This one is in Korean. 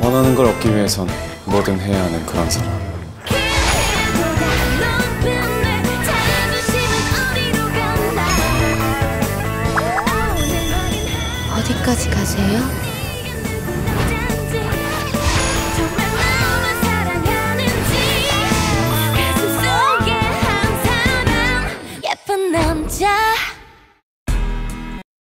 원하는 걸 얻기 위해선 뭐든 해야 하는 그런 사람. 어디까지 가세요?